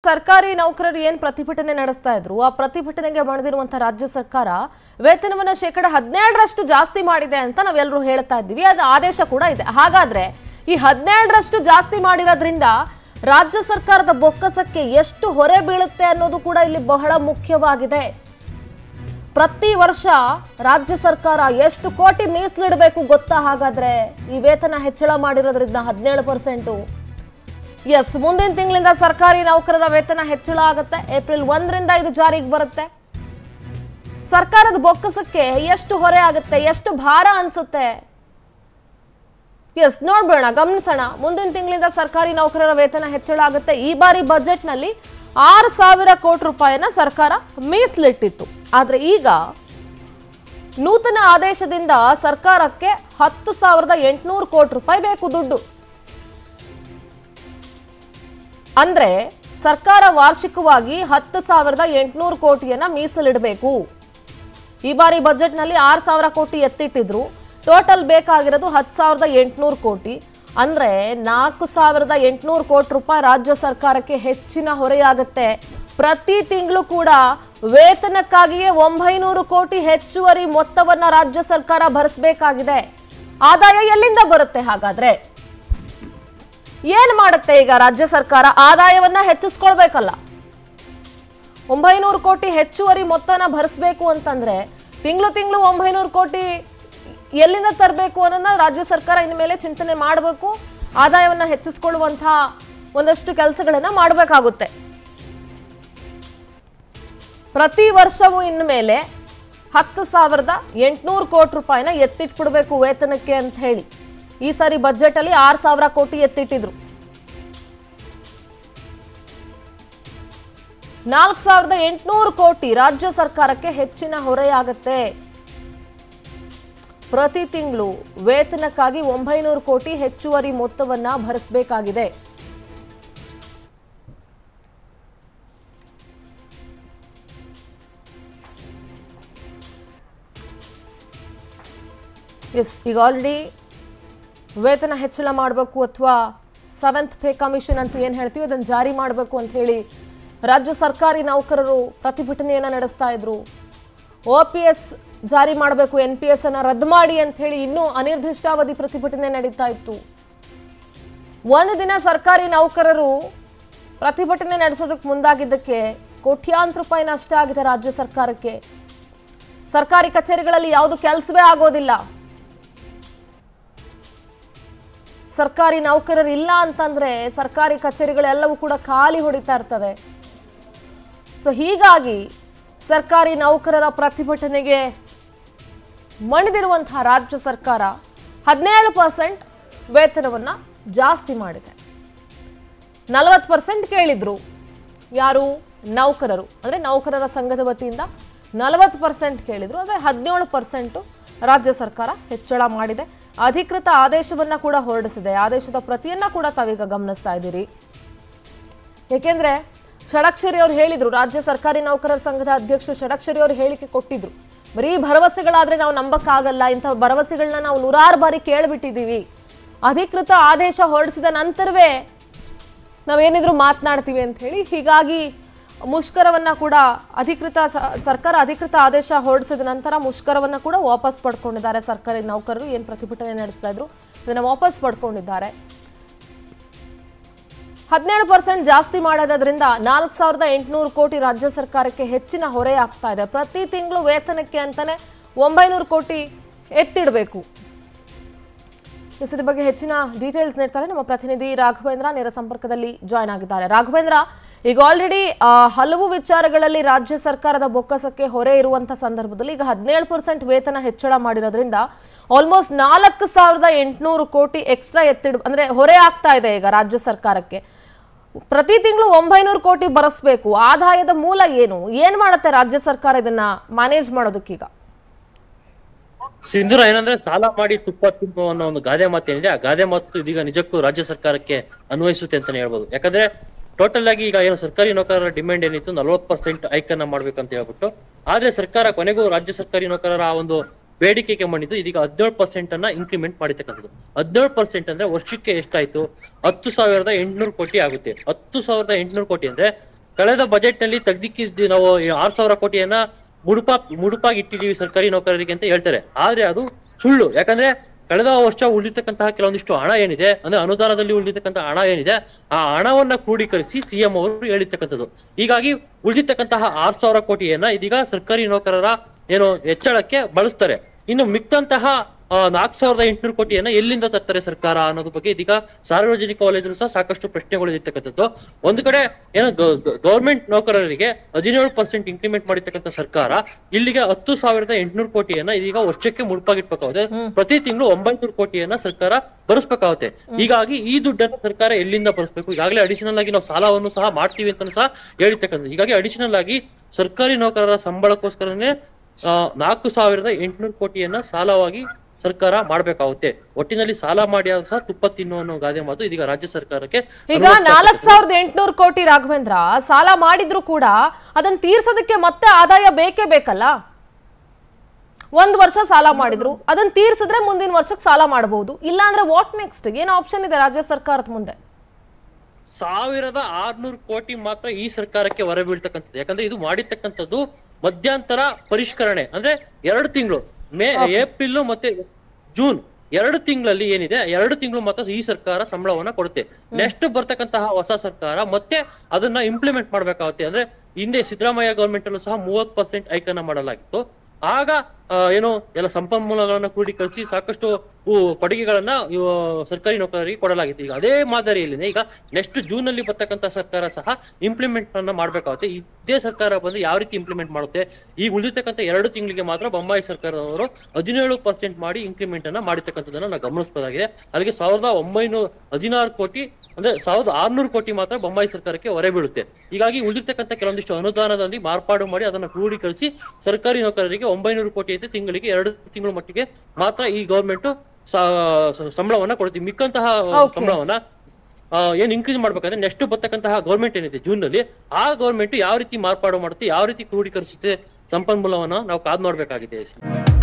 ಸರ್ಕಾರಿ ನೌಕರರು ಏನು ಪ್ರತಿಭಟನೆ ನಡೆಸ್ತಾ ಇದ್ರು ಆ ಪ್ರತಿಭಟನೆಗೆ ಮಾಡಿರುವಂತ ರಾಜ್ಯ ಸರ್ಕಾರ ವೇತನವನ್ನ 17% ಜಾಸ್ತಿ ಮಾಡಿದೆ ಅಂತ ನಾವೆಲ್ಲರೂ ಹೇಳ್ತಾ ಇದ್ದೀವಿ. ಅದು ಆದೇಶ ಕೂಡ ಇದೆ. ಹಾಗಾದ್ರೆ ಈ 17% ಜಾಸ್ತಿ ಮಾಡಿರೋದ್ರಿಂದ ರಾಜ್ಯ ಸರ್ಕಾರದ ಬೊಕ್ಕಸಕ್ಕೆ ಎಷ್ಟು ಹೊರೆ ಬೀಳುತ್ತೆ ಅನ್ನೋದು ಕೂಡ ಇಲ್ಲಿ ಬಹಳ ಮುಖ್ಯವಾಗಿದೆ. ಪ್ರತಿ ವರ್ಷ ರಾಜ್ಯ ಸರ್ಕಾರ ಎಷ್ಟು ಕೋಟಿ ಮೀಸಲಿಡಬೇಕು ಗೊತ್ತಾ? ಹಾಗಾದ್ರೆ ಈ ವೇತನ ಹೆಚ್ಚಳ ಮಾಡಿರೋದ್ರಿಂದ 17%. ಎಸ್, ಮುಂದಿನ ತಿಂಗಳಿಂದ ಸರ್ಕಾರಿ ನೌಕರರ ವೇತನ ಹೆಚ್ಚಳ ಆಗುತ್ತೆ. ಏಪ್ರಿಲ್ 1ರಿಂದ ಇದು ಜಾರಿಗೆ ಬರುತ್ತೆ. ಸರ್ಕಾರದ ಬೊಕ್ಕಸಕ್ಕೆ ಎಷ್ಟು ಹೊರೆ ಆಗುತ್ತೆ, ಎಷ್ಟು ಭಾರ ಅನ್ಸುತ್ತೆ? ಎಸ್, ನೋಡ್ಬೇಡ, ಗಮನಿಸೋಣ. ಮುಂದಿನ ತಿಂಗಳಿಂದ ಸರ್ಕಾರಿ ನೌಕರರ ವೇತನ ಹೆಚ್ಚಳ ಆಗುತ್ತೆ. ಈ ಬಾರಿ ಬಜೆಟ್ ನಲ್ಲಿ 6,000 ಕೋಟಿ ರೂಪಾಯಿನ ಸರ್ಕಾರ ಮೀಸಲಿಟ್ಟಿತ್ತು. ಆದ್ರೆ ಈಗ ನೂತನ ಆದೇಶದಿಂದ ಸರ್ಕಾರಕ್ಕೆ 10,800 ಕೋಟಿ ರೂಪಾಯಿ ಬೇಕು ದುಡ್ಡು. ಅಂದ್ರೆ ಸರ್ಕಾರ ವಾರ್ಷಿಕವಾಗಿ 10,800 ಕೋಟಿಯನ್ನ ಮೀಸಲಿಡಬೇಕು. ಈ ಬಾರಿ ಬಜೆಟ್ ನಲ್ಲಿ 6,000 ಕೋಟಿ ಎತ್ತಿಟ್ಟಿದ್ರು. ಟೋಟಲ್ ಬೇಕಾಗಿರೋದು 10,800 ಕೋಟಿ. ಅಂದ್ರೆ 4,800 ಕೋಟಿ ರೂಪಾಯಿ ರಾಜ್ಯ ಸರ್ಕಾರಕ್ಕೆ ಹೆಚ್ಚಿನ ಹೊರೆಯಾಗುತ್ತೆ. ಪ್ರತಿ ತಿಂಗಳು ಕೂಡ ವೇತನಕ್ಕಾಗಿಯೇ 900 ಕೋಟಿ ಹೆಚ್ಚುವರಿ ಮೊತ್ತವನ್ನ ರಾಜ್ಯ ಸರ್ಕಾರ ಭರಿಸಬೇಕಾಗಿದೆ. ಆದಾಯ ಎಲ್ಲಿಂದ ಬರುತ್ತೆ? ಹಾಗಾದ್ರೆ ಏನ್ ಮಾಡುತ್ತೆ ಈಗ ರಾಜ್ಯ ಸರ್ಕಾರ? ಆದಾಯವನ್ನ ಹೆಚ್ಚಿಸ್ಕೊಳ್ಬೇಕಲ್ಲ. 900 ಕೋಟಿ ಹೆಚ್ಚುವರಿ ಮೊತ್ತನ ಭರಿಸಬೇಕು ಅಂತಂದ್ರೆ ತಿಂಗಳು 900 ಕೋಟಿ ಎಲ್ಲಿಂದ ತರಬೇಕು ಅನ್ನೋದನ್ನ ರಾಜ್ಯ ಸರ್ಕಾರ ಇನ್ಮೇಲೆ ಚಿಂತನೆ ಮಾಡಬೇಕು. ಆದಾಯವನ್ನ ಹೆಚ್ಚಿಸ್ಕೊಳ್ಳುವಂತಹ ಒಂದಷ್ಟು ಕೆಲಸಗಳನ್ನ ಮಾಡಬೇಕಾಗುತ್ತೆ. ಪ್ರತಿ ವರ್ಷವೂ ಇನ್ಮೇಲೆ 10,800 ಕೋಟಿ ರೂಪಾಯಿನ ಎತ್ತಿಟ್ಬಿಡ್ಬೇಕು ವೇತನಕ್ಕೆ ಅಂತ ಹೇಳಿ ಈ ಸಾರಿ ಬಜೆಟ್ ಅಲ್ಲಿ 6,000 ಕೋಟಿ ಎತ್ತಿಟ್ಟಿದ್ರು. 4,800 ಕೋಟಿ ರಾಜ್ಯ ಸರ್ಕಾರಕ್ಕೆ ಹೆಚ್ಚಿನ ಹೊರೆಯಾಗುತ್ತೆ. ಪ್ರತಿ ತಿಂಗಳು ವೇತನಕ್ಕಾಗಿ 900 ಕೋಟಿ ಹೆಚ್ಚುವರಿ ಮೊತ್ತವನ್ನ ಭರಿಸಬೇಕಾಗಿದೆ. ಎಸ್, ಈಗ ಆಲ್ರೆಡಿ ವೇತನ ಹೆಚ್ಚಳ ಮಾಡಬೇಕು ಅಥವಾ 7th ಪೇ ಕಮಿಷನ್ ಅಂತ ಏನು ಹೇಳ್ತೀವಿ ಅದನ್ನು ಜಾರಿ ಮಾಡಬೇಕು ಅಂತ ಹೇಳಿ ರಾಜ್ಯ ಸರ್ಕಾರಿ ನೌಕರರು ಪ್ರತಿಭಟನೆಯನ್ನು ನಡೆಸ್ತಾ ಇದ್ರು. OPS ಜಾರಿ ಮಾಡಬೇಕು, NPS ಅನ್ನು ರದ್ದು ಮಾಡಿ ಅಂತ ಹೇಳಿ ಇನ್ನೂ ಅನಿರ್ದಿಷ್ಟಾವಧಿ ಪ್ರತಿಭಟನೆ ನಡೀತಾ ಇತ್ತು. ಒಂದು ದಿನ ಸರ್ಕಾರಿ ನೌಕರರು ಪ್ರತಿಭಟನೆ ನಡೆಸೋದಕ್ಕೆ ಮುಂದಾಗಿದ್ದಕ್ಕೆ ಕೋಟ್ಯಾಂತರ ರೂಪಾಯಿ ನಷ್ಟ ಆಗಿದೆ ರಾಜ್ಯ ಸರ್ಕಾರಕ್ಕೆ. ಸರ್ಕಾರಿ ಕಚೇರಿಗಳಲ್ಲಿ ಯಾವುದು ಕೆಲಸವೇ ಆಗೋದಿಲ್ಲ. ಸರ್ಕಾರಿ ನೌಕರರು ಇಲ್ಲ ಅಂತಂದ್ರೆ ಸರ್ಕಾರಿ ಕಚೇರಿಗಳೆಲ್ಲವೂ ಕೂಡ ಖಾಲಿ ಹೊಡಿತಾ ಇರ್ತವೆ. ಸೊ ಹೀಗಾಗಿ ಸರ್ಕಾರಿ ನೌಕರರ ಪ್ರತಿಭಟನೆಗೆ ಮಣಿದಿರುವಂತಹ ರಾಜ್ಯ ಸರ್ಕಾರ 17% ವೇತನವನ್ನ ಜಾಸ್ತಿ ಮಾಡಿದೆ. 40% ಕೇಳಿದ್ರು ಯಾರು? ನೌಕರರು. ಅಂದ್ರೆ ನೌಕರರ ಸಂಘದ ವತಿಯಿಂದ 40% ಕೇಳಿದ್ರು. ಅಂದ್ರೆ 17% ರಾಜ್ಯ ಸರ್ಕಾರ ಹೆಚ್ಚಳ ಮಾಡಿದೆ. ಅಧಿಕೃತ ಆದೇಶವನ್ನ ಕೂಡ ಹೊರಡಿಸಿದೆ. ಆದೇಶದ ಪ್ರತಿಯನ್ನ ಕೂಡ ತಾವೀಗ ಗಮನಿಸ್ತಾ ಇದ್ದೀರಿ. ಏಕೆಂದ್ರೆ ಷಡಕ್ಷರಿ ಅವರು ಹೇಳಿದ್ರು, ರಾಜ್ಯ ಸರ್ಕಾರಿ ನೌಕರರ ಸಂಘದ ಅಧ್ಯಕ್ಷರು ಷಡಕ್ಷರಿ ಅವರು ಹೇಳಿಕೆ ಕೊಟ್ಟಿದ್ರು, ಬರೀ ಭರವಸೆಗಳಾದ್ರೆ ನಾವು ನಂಬಕ್ಕಾಗಲ್ಲ, ಇಂಥ ಭರವಸೆಗಳನ್ನ ನಾವು 100 ಬಾರಿ ಕೇಳ್ಬಿಟ್ಟಿದೀವಿ, ಅಧಿಕೃತ ಆದೇಶ ಹೊರಡಿಸಿದ ನಂತರವೇ ನಾವೇನಿದ್ರು ಮಾತನಾಡ್ತೀವಿ ಅಂತ ಹೇಳಿ. ಹೀಗಾಗಿ ಮುಷ್ಕರವನ್ನ ಕೂಡ ಸರ್ಕಾರ ಅಧಿಕೃತ ಆದೇಶ ಹೊರಡಿಸಿದ ನಂತರ ಮುಷ್ಕರವನ್ನ ಕೂಡ ವಾಪಸ್ ಪಡ್ಕೊಂಡಿದ್ದಾರೆ. ಸರ್ಕಾರಿ ನೌಕರರು ಏನು ಪ್ರತಿಭಟನೆ ನಡೆಸ್ತಾ ಇದ್ರು ಇದನ್ನ ವಾಪಸ್ ಪಡ್ಕೊಂಡಿದ್ದಾರೆ. 17% ಜಾಸ್ತಿ ಮಾಡೋದ್ರಿಂದ 4,800 ಕೋಟಿ ರಾಜ್ಯ ಸರ್ಕಾರಕ್ಕೆ ಹೆಚ್ಚಿನ ಹೊರೆ ಆಗ್ತಾ ಇದೆ. ಪ್ರತಿ ತಿಂಗಳು ವೇತನಕ್ಕೆ ಅಂತಾನೆ 900 ಕೋಟಿ ಎತ್ತಿಡಬೇಕು. ಇದ್ರ ಬಗ್ಗೆ ಹೆಚ್ಚಿನ ಡೀಟೇಲ್ಸ್ ನೀಡ್ತಾರೆ ನಮ್ಮ ಪ್ರತಿನಿಧಿ ರಾಘವೇಂದ್ರ, ನೇರ ಸಂಪರ್ಕದಲ್ಲಿ ಜಾಯ್ನ್ ಆಗಿದ್ದಾರೆ. ರಾಘವೇಂದ್ರ, ಈಗ ಆಲ್ರೆಡಿ ಹಲವು ವಿಚಾರಗಳಲ್ಲಿ ರಾಜ್ಯ ಸರ್ಕಾರದ ಬೊಕ್ಕಸಕ್ಕೆ ಹೊರೆ ಇರುವಂತಹ ಸಂದರ್ಭದಲ್ಲಿ ಈಗ 17% ವೇತನ ಹೆಚ್ಚಳ ಮಾಡಿರೋದ್ರಿಂದ ಆಲ್ಮೋಸ್ಟ್ 4,800 ಕೋಟಿ ಎಕ್ಸ್ಟ್ರಾ ಅಂದ್ರೆ ಹೊರೆ ಆಗ್ತಾ ಇದೆ ಈಗ ರಾಜ್ಯ ಸರ್ಕಾರಕ್ಕೆ. ಪ್ರತಿ ತಿಂಗಳು 900 ಕೋಟಿ ಬರಸ್ಬೇಕು. ಆದಾಯದ ಮೂಲ ಏನ್ ಮಾಡುತ್ತೆ ರಾಜ್ಯ ಸರ್ಕಾರ ಇದನ್ನ ಮ್ಯಾನೇಜ್ ಮಾಡೋದಕ್ಕೀಗ? ಸಿಂಧೂರ ಏನಂದ್ರೆ ಸಾಲ ಮಾಡಿ ತುಪ್ಪ ತಿನ್ನು ಅನ್ನೋ ಒಂದು ಗಾದೆ ಮಾತೇನಿದೆ, ಆ ಗಾದೆ ಮಾತು ಇದೀಗ ನಿಜಕ್ಕೂ ರಾಜ್ಯ ಸರ್ಕಾರಕ್ಕೆ ಅನ್ವಯಿಸುತ್ತೆ ಅಂತಾನೆ ಹೇಳ್ಬೋದು. ಯಾಕಂದ್ರೆ ಟೋಟಲ್ ಆಗಿ ಈಗ ಏನು ಸರ್ಕಾರಿ ನೌಕರರ ಡಿಮ್ಯಾಂಡ್ ಏನಿತ್ತು 40% ಹೈಕ್ ಅನ್ನ ಮಾಡ್ಬೇಕಂತ ಹೇಳ್ಬಿಟ್ಟು, ಆದ್ರೆ ಸರ್ಕಾರ ಕೊನೆಗೂ ರಾಜ್ಯ ಸರ್ಕಾರಿ ನೌಕರರ ಒಂದು ಬೇಡಿಕೆಗೆ ಮಾಡಿದ್ದು ಇದೀಗ 17% ಅನ್ನ ಇನ್ಕ್ರಿಮೆಂಟ್ ಮಾಡಿರ್ತಕ್ಕಂಥದ್ದು. 17% ಅಂದ್ರೆ ವರ್ಷಕ್ಕೆ ಎಷ್ಟಾಯ್ತು? 10,800 ಕೋಟಿ ಆಗುತ್ತೆ. 10,800 ಕೋಟಿ ಅಂದ್ರೆ ಕಳೆದ ಬಜೆಟ್ ನಲ್ಲಿ ತೆಗ್ದಿಕ್ಕಿದ್ವಿ ನಾವು 6,000 ಕೋಟಿಯನ್ನ ಮುಡುಪಾಗಿ ಇಟ್ಟಿದೀವಿ ಸರ್ಕಾರಿ ನೌಕರರಿಗೆ ಅಂತ ಹೇಳ್ತಾರೆ. ಆದ್ರೆ ಅದು ಸುಳ್ಳು. ಯಾಕಂದ್ರೆ ಕಳೆದ ವರ್ಷ ಉಳಿದಿರ್ತಕ್ಕಂತಹ ಕೆಲವೊಂದಿಷ್ಟು ಹಣ ಏನಿದೆ, ಅಂದ್ರೆ ಅನುದಾನದಲ್ಲಿ ಉಳಿದಿರ್ತಕ್ಕಂತಹ ಹಣ ಏನಿದೆ, ಆ ಹಣವನ್ನ ಕ್ರೋಢೀಕರಿಸಿ ಸಿಎಂ ಅವರು ಹೇಳಿರ್ತಕ್ಕಂಥದ್ದು. ಹೀಗಾಗಿ ಉಳಿದಿರ್ತಕ್ಕಂತಹ 6,000 ಕೋಟಿಯನ್ನ ಇದೀಗ ಸರ್ಕಾರಿ ನೌಕರರ ಏನು ಹೆಚ್ಚಳಕ್ಕೆ ಬಳಸ್ತಾರೆ. ಇನ್ನು ಮಿಕ್ಕಂತಹ 4,800 ಕೋಟಿಯನ್ನ ಎಲ್ಲಿಂದ ತರ್ತಾರೆ ಸರ್ಕಾರ ಅನ್ನೋದ್ರ ಬಗ್ಗೆ ಇದೀಗ ಸಾರ್ವಜನಿಕ ವಲಯದಲ್ಲೂ ಸಹ ಸಾಕಷ್ಟು ಪ್ರಶ್ನೆಗಳು ಇರ್ತಕ್ಕಂಥದ್ದು. ಒಂದು ಕಡೆ ಏನು ಗವರ್ಮೆಂಟ್ ನೌಕರರಿಗೆ 17% ಇನ್ಕ್ರಿಮೆಂಟ್ ಮಾಡಿರ್ತಕ್ಕಂಥ ಸರ್ಕಾರ ಇಲ್ಲಿಗೆ 10,800 ಕೋಟಿಯನ್ನ ಇದೀಗ ವರ್ಷಕ್ಕೆ ಮುಡುಪಾಗಿಟ್ಬೇಕಾಗುತ್ತೆ. ಪ್ರತಿ ತಿಂಗಳು 900 ಕೋಟಿಯನ್ನ ಸರ್ಕಾರ ಭರಿಸ್ಬೇಕಾಗುತ್ತೆ. ಹೀಗಾಗಿ ಈ ದುಡ್ಡನ್ನು ಸರ್ಕಾರ ಎಲ್ಲಿಂದ ಭರಿಸ್ಬೇಕು? ಈಗಾಗಲೇ ಅಡಿಷನಲ್ ಆಗಿ ನಾವು ಸಾಲವನ್ನು ಸಹ ಮಾಡ್ತೀವಿ ಅಂತ ಸಹ ಹೇಳಿರ್ತಕ್ಕಂಥದ್ದು. ಹೀಗಾಗಿ ಅಡಿಷನಲ್ ಆಗಿ ಸರ್ಕಾರಿ ನೌಕರರ ಸಂಬಳಕ್ಕೋಸ್ಕರನೇ 4,800 ಕೋಟಿಯನ್ನ ಸಾಲವಾಗಿ ಸರ್ಕಾರ ಮಾಡ್ಬೇಕಾಗುತ್ತೆ. ಒಟ್ಟಿನಲ್ಲಿ ಸಾಲ ಮಾಡಿ ಸಹ ತುಪ್ಪ ತಿನ್ನು ಅನ್ನೋ ಗಾದೆ ಮಾತು ಇದೀಗ ರಾಜ್ಯ ಸರ್ಕಾರಕ್ಕೆ. ಈಗ 4,800 ಕೋಟಿ ರಾಘವೇಂದ್ರ ಸಾಲ ಮಾಡಿದ್ರು ಕೂಡ ಅದನ್ನ ತೀರ್ಸೋದಕ್ಕೆ ಮತ್ತೆ ಆದಾಯ ಬೇಕೇ ಬೇಕಲ್ಲ. ಒಂದ್ ವರ್ಷ ಸಾಲ ಮಾಡಿದ್ರು, ಅದನ್ನ ತೀರ್ಸಿದ್ರೆ ಮುಂದಿನ ವರ್ಷಕ್ಕೆ ಸಾಲ ಮಾಡಬಹುದು. ಇಲ್ಲ ಅಂದ್ರೆ ವಾಟ್ ನೆಕ್ಸ್ಟ್? ಏನು ಆಪ್ಷನ್ ಇದೆ ರಾಜ್ಯ ಸರ್ಕಾರದ ಮುಂದೆ? 1,600 ಕೋಟಿ ಮಾತ್ರ ಈ ಸರ್ಕಾರಕ್ಕೆ ಹೊರ ಬೀಳ್ತಕ್ಕಂಥದ್ದು. ಯಾಕಂದ್ರೆ ಇದು ಮಾಡಿರ್ತಕ್ಕಂಥದ್ದು ಮಧ್ಯಂತರ ಪರಿಷ್ಕರಣೆ. ಅಂದ್ರೆ 2 ತಿಂಗಳು, ಏಪ್ರಿಲ್ ಮತ್ತೆ ಜೂನ್ 2 ತಿಂಗಳಲ್ಲಿ ಏನಿದೆ, 2 ತಿಂಗಳು ಮಾತ್ರ ಈ ಸರ್ಕಾರ ಸಂಬಳವನ್ನ ಕೊಡುತ್ತೆ. ನೆಕ್ಸ್ಟ್ ಬರ್ತಕ್ಕಂತಹ ಹೊಸ ಸರ್ಕಾರ ಮತ್ತೆ ಅದನ್ನ ಇಂಪ್ಲಿಮೆಂಟ್ ಮಾಡ್ಬೇಕಾಗುತ್ತೆ. ಅಂದ್ರೆ ಹಿಂದೆ ಸಿದ್ದರಾಮಯ್ಯ ಗವರ್ಮೆಂಟ್ ಅಲ್ಲೂ ಸಹ 30% ಹೈಕ್ ಅನ್ನ ಮಾಡಲಾಗಿತ್ತು. ಆಗ ಏನು ಎಲ್ಲ ಸಂಪನ್ಮೂಲಗಳನ್ನ ಕ್ರೋಢೀಕರಿಸಿ ಸಾಕಷ್ಟು ಕೊಡುಗೆಗಳನ್ನ ಸರ್ಕಾರಿ ನೌಕರರಿಗೆ ಕೊಡಲಾಗಿತ್ತು. ಈಗ ಅದೇ ಮಾದರಿಯಲ್ಲಿ ಈಗ ನೆಕ್ಸ್ಟ್ ಜೂನ್ ನಲ್ಲಿ ಬರ್ತಕ್ಕಂಥ ಸರ್ಕಾರ ಸಹ ಇಂಪ್ಲಿಮೆಂಟ್ ಅನ್ನ ಮಾಡ್ಬೇಕಾಗುತ್ತೆ. ಇದೇ ಸರ್ಕಾರ ಬಂದು ಯಾವ ರೀತಿ ಇಂಪ್ಲಿಮೆಂಟ್ ಮಾಡುತ್ತೆ? ಈಗ ಉಳಿದಿರ್ತಕ್ಕಂಥ 2 ತಿಂಗಳಿಗೆ ಮಾತ್ರ ಬೊಮ್ಮಾಯಿ ಸರ್ಕಾರದವರು 17% ಮಾಡಿ ಇನ್ಕ್ರಿಮೆಂಟ್ ಅನ್ನ ಮಾಡಿರ್ತಕ್ಕಂಥದ್ದನ್ನ ನಾವು ಗಮನಿಸಬಹುದಾಗಿದೆ. ಅಲ್ಲಿಗೆ 1,916 ಕೋಟಿ ಅಂದ್ರೆ 1,600 ಕೋಟಿ ಮಾತ್ರ ಬೊಮ್ಮಾಯಿ ಸರ್ಕಾರಕ್ಕೆ ಹೊರೆ ಬೀಳುತ್ತೆ. ಹೀಗಾಗಿ ಉಳಿದಿರ್ತಕ್ಕಂಥ ಕೆಲವೊಂದಿಷ್ಟು ಅನುದಾನದಲ್ಲಿ ಮಾರ್ಪಾಡು ಮಾಡಿ ಅದನ್ನ ಕ್ರೋಢೀಕರಿಸಿ ಸರ್ಕಾರಿ ನೌಕರರಿಗೆ 900 ಕೋಟಿ ಐತೆ ತಿಂಗಳಿಗೆ 2 ತಿಂಗಳ ಮಟ್ಟಿಗೆ ಮಾತ್ರ ಈ ಗವರ್ಮೆಂಟ್ ಸಂಬಳವನ್ನ ಕೊಡುತ್ತೆ. ಮಿಕ್ಕಂತಹ ಸಂಬಳವನ್ನ ಏನ್ ಇನ್ಕ್ರೀಸ್ ಮಾಡ್ಬೇಕಂದ್ರೆ ನೆಕ್ಸ್ಟ್ ಬರ್ತಕ್ಕಂತಹ ಗವರ್ಮೆಂಟ್ ಏನಿದೆ ಜೂನ್ ನಲ್ಲಿ, ಆ ಗವರ್ಮೆಂಟ್ ಯಾವ ರೀತಿ ಮಾರ್ಪಾಡು ಮಾಡುತ್ತೆ, ಯಾವ ರೀತಿ ಕ್ರೋಢೀಕರಿಸುತ್ತೆ ಸಂಪನ್ಮೂಲವನ್ನ ನಾವು ಕಾದ್ ನೋಡ್ಬೇಕಾಗಿದೆ.